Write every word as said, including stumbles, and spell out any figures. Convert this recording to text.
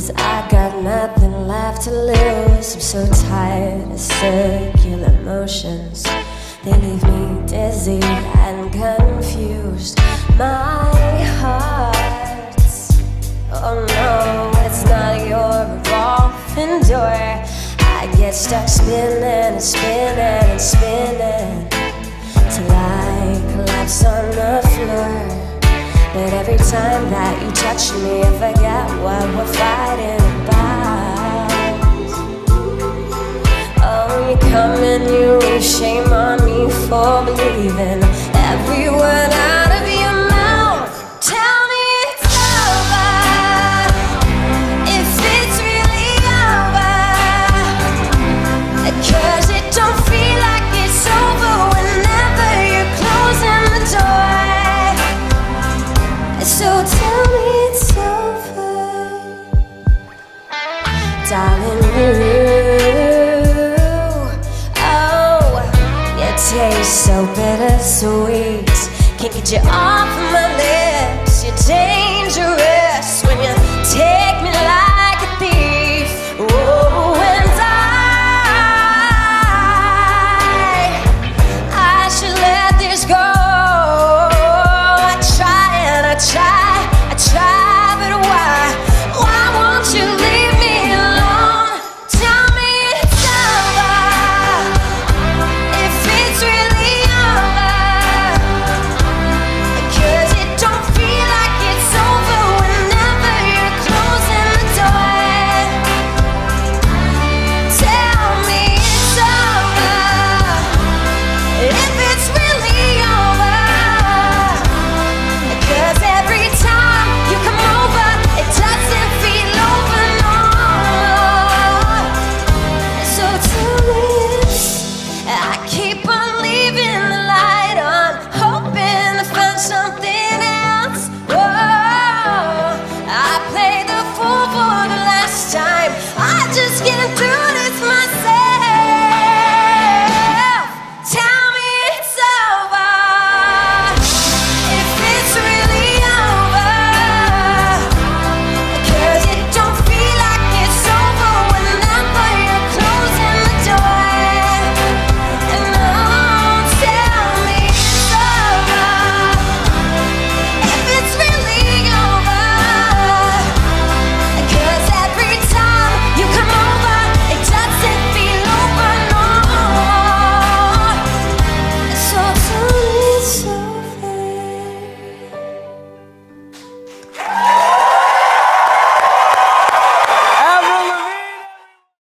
'cause I got nothing left to lose. I'm so tired of circular motions. They leave me dizzy and confused. My heart, oh no, it's not your revolving door. I get stuck spinning and spinning and spinning till I collapse on the floor. But every time that you touch me, I forget what we're fighting about. Oh, you come and you leave shame on me for believing every word out of your mouth. Tell me it's over, if it's really over, 'cause it don't feel like it's over whenever you're closing the door. So tell me it's over, darling. Ooh, oh, you taste so bittersweet. Can't get you off of my lips. You're dangerous when you take